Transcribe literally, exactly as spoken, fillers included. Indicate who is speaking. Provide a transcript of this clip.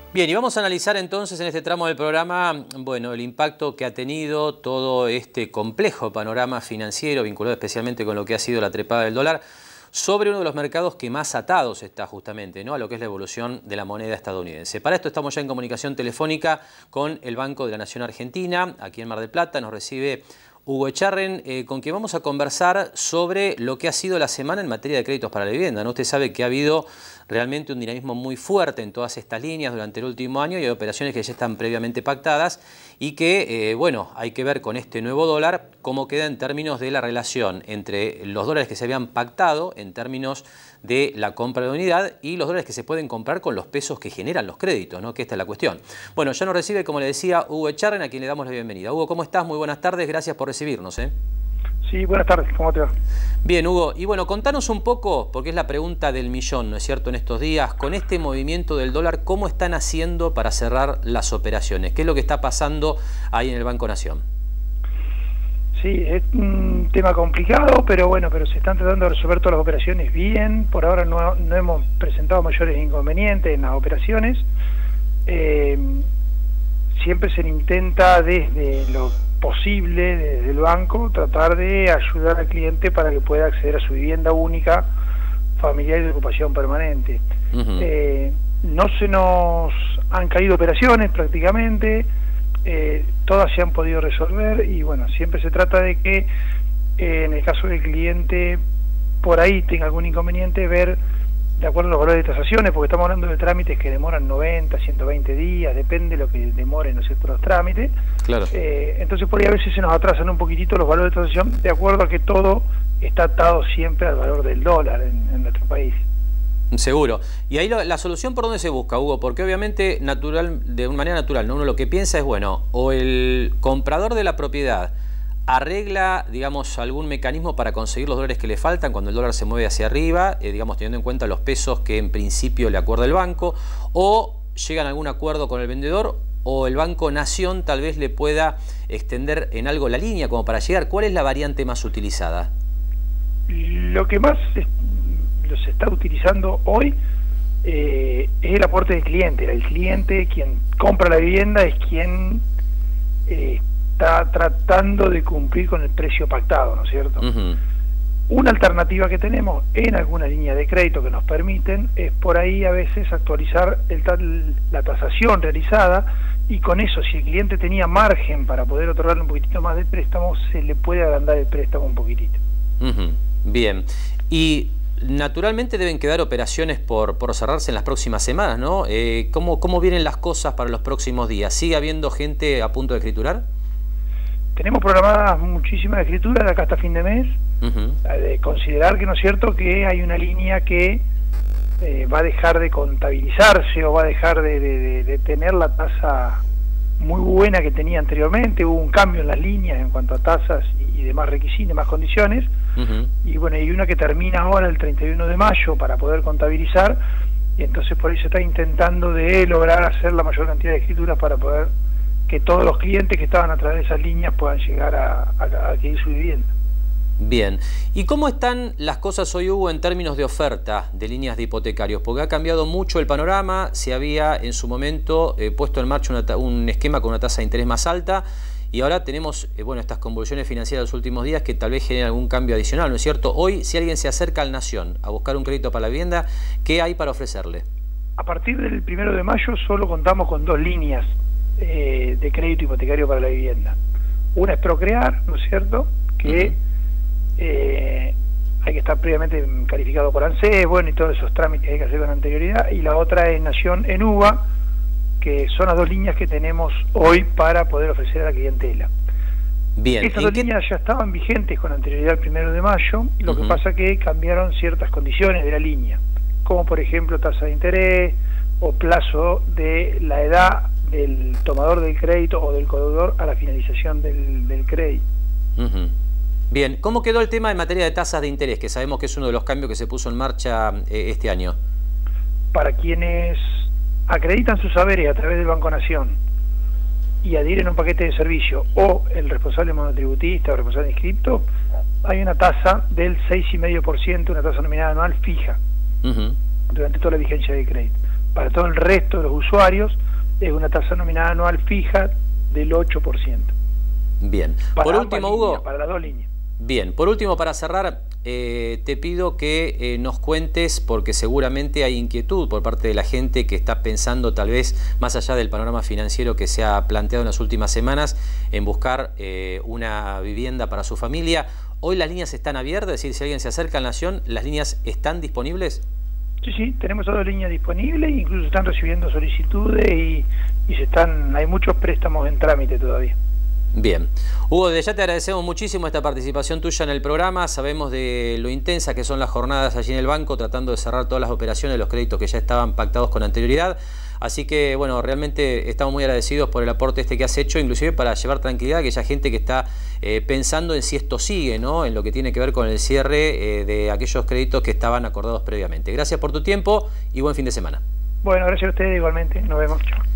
Speaker 1: Bien, y vamos a analizar entonces en este tramo del programa, bueno, el impacto que ha tenido todo este complejo panorama financiero, vinculado especialmente con lo que ha sido la trepada del dólar, sobre uno de los mercados que más atados está justamente, ¿no?, a lo que es la evolución de la moneda estadounidense. Para esto estamos ya en comunicación telefónica con el Banco de la Nación Argentina, aquí en Mar del Plata. Nos recibe Hugo Echarren, eh, con quien vamos a conversar sobre lo que ha sido la semana en materia de créditos para la vivienda, ¿no? Usted sabe que ha habido realmente un dinamismo muy fuerte en todas estas líneas durante el último año y hay operaciones que ya están previamente pactadas y que, eh, bueno, hay que ver con este nuevo dólar cómo queda en términos de la relación entre los dólares que se habían pactado en términos de la compra de unidad y los dólares que se pueden comprar con los pesos que generan los créditos, ¿no?, que esta es la cuestión. Bueno, ya nos recibe, como le decía, Hugo Echarren, a quien le damos la bienvenida. Hugo, ¿cómo estás? Muy buenas tardes, gracias por recibirnos, ¿eh?
Speaker 2: Sí, buenas tardes, ¿cómo te va?
Speaker 1: Bien, Hugo, y bueno, contanos un poco, porque es la pregunta del millón, ¿no es cierto?, en estos días, con este movimiento del dólar, ¿cómo están haciendo para cerrar las operaciones? ¿Qué es lo que está pasando ahí en el Banco Nación?
Speaker 2: Sí, es un tema complicado, pero bueno, pero se están tratando de resolver todas las operaciones bien. Por ahora no, no hemos presentado mayores inconvenientes en las operaciones. Eh, siempre se intenta desde lo posible, desde el banco, tratar de ayudar al cliente para que pueda acceder a su vivienda única, familiar y de ocupación permanente. Uh-huh. eh, no se nos han caído operaciones prácticamente. Eh, todas se han podido resolver y bueno, siempre se trata de que eh, en el caso del cliente por ahí tenga algún inconveniente, ver de acuerdo a los valores de tasaciones, porque estamos hablando de trámites que demoran noventa, ciento veinte días, depende de lo que demoren, ¿no es cierto?, los trámites. Claro. Eh, entonces por ahí a veces se nos atrasan un poquitito los valores de tasación, de acuerdo a que todo está atado siempre al valor del dólar en, en nuestro país.
Speaker 1: Seguro. Y ahí lo, la solución, ¿por dónde se busca, Hugo? Porque obviamente natural, de una manera natural, ¿no?, uno lo que piensa es, bueno, o el comprador de la propiedad arregla, digamos, algún mecanismo para conseguir los dólares que le faltan cuando el dólar se mueve hacia arriba, eh, digamos, teniendo en cuenta los pesos que en principio le acuerda el banco, o llegan a algún acuerdo con el vendedor, o el Banco Nación tal vez le pueda extender en algo la línea como para llegar. ¿Cuál es la variante más utilizada?
Speaker 2: Lo que más es... se está utilizando hoy eh, es el aporte del cliente. El cliente, quien compra la vivienda, es quien eh, está tratando de cumplir con el precio pactado, ¿no es cierto? Uh-huh. Una alternativa que tenemos en alguna línea de crédito que nos permiten es por ahí a veces actualizar el, la tasación realizada, y con eso, si el cliente tenía margen para poder otorgarle un poquitito más de préstamo, se le puede agrandar el préstamo un poquitito.
Speaker 1: Uh-huh. Bien. Y naturalmente deben quedar operaciones por, por cerrarse en las próximas semanas, ¿no? Eh, ¿cómo, ¿Cómo vienen las cosas para los próximos días? ¿Sigue habiendo gente a punto de escriturar?
Speaker 2: Tenemos programadas muchísimas escrituras de acá hasta fin de mes. Uh-huh. De considerar que, ¿no es cierto?, que hay una línea que eh, va a dejar de contabilizarse o va a dejar de, de, de, de tener la tasa muy buena que tenía anteriormente. Hubo un cambio en las líneas en cuanto a tasas y demás requisitos, demás condiciones. Uh-huh. Y bueno, hay una que termina ahora el treinta y uno de mayo para poder contabilizar, y entonces por ahí se está intentando de lograr hacer la mayor cantidad de escrituras para poder que todos los clientes que estaban a través de esas líneas puedan llegar a, a, a adquirir su vivienda.
Speaker 1: Bien. ¿Y cómo están las cosas hoy, Hugo, en términos de oferta de líneas de hipotecarios? Porque ha cambiado mucho el panorama. Se había en su momento eh, puesto en marcha una, un esquema con una tasa de interés más alta, y ahora tenemos eh, bueno, estas convulsiones financieras de los últimos días que tal vez generen algún cambio adicional, ¿no es cierto? Hoy, si alguien se acerca al Nación a buscar un crédito para la vivienda, ¿qué hay para ofrecerle?
Speaker 2: A partir del primero de mayo solo contamos con dos líneas eh, de crédito hipotecario para la vivienda. Una es Procrear, ¿no es cierto?, que uh-huh. eh, hay que estar previamente calificado por ANSES, bueno, y todos esos trámites hay que hacer con anterioridad. Y la otra es Nación en U V A, que son las dos líneas que tenemos hoy para poder ofrecer a la clientela. Bien. Estas dos qué... líneas ya estaban vigentes con anterioridad al primero de mayo, lo uh-huh. que pasa que cambiaron ciertas condiciones de la línea, como por ejemplo tasa de interés o plazo de la edad del tomador del crédito o del codeudor a la finalización del, del crédito.
Speaker 1: Uh-huh. Bien, ¿cómo quedó el tema en materia de tasas de interés, que sabemos que es uno de los cambios que se puso en marcha eh, este año?
Speaker 2: Para quienes acreditan sus saberes a través del Banco Nación y adhieren a un paquete de servicio, o el responsable monotributista o responsable inscripto, hay una tasa del seis coma cinco por ciento, una tasa nominal anual fija, uh-huh. durante toda la vigencia del crédito. para todo el resto de los usuarios es una tasa nominal anual fija del ocho por ciento.
Speaker 1: Bien.
Speaker 2: Para
Speaker 1: por último,
Speaker 2: líneas,
Speaker 1: Hugo.
Speaker 2: para las dos líneas.
Speaker 1: Bien, por último, para cerrar, eh, te pido que eh, nos cuentes, porque seguramente hay inquietud por parte de la gente que está pensando, tal vez, más allá del panorama financiero que se ha planteado en las últimas semanas, en buscar eh, una vivienda para su familia. ¿Hoy las líneas están abiertas? Es decir, si alguien se acerca a la Nación, ¿las líneas están disponibles?
Speaker 2: Sí, sí, tenemos todas las líneas disponibles, incluso están recibiendo solicitudes y, y se están, hay muchos préstamos en trámite todavía.
Speaker 1: Bien. Hugo, desde ya te agradecemos muchísimo esta participación tuya en el programa. Sabemos de lo intensa que son las jornadas allí en el banco, tratando de cerrar todas las operaciones, los créditos que ya estaban pactados con anterioridad. Así que, bueno, realmente estamos muy agradecidos por el aporte este que has hecho, inclusive para llevar tranquilidad a aquella gente que está eh, pensando en si esto sigue, ¿no? En lo que tiene que ver con el cierre eh, de aquellos créditos que estaban acordados previamente. Gracias por tu tiempo y buen fin de semana.
Speaker 2: Bueno, gracias a ustedes igualmente. Nos vemos. Chao.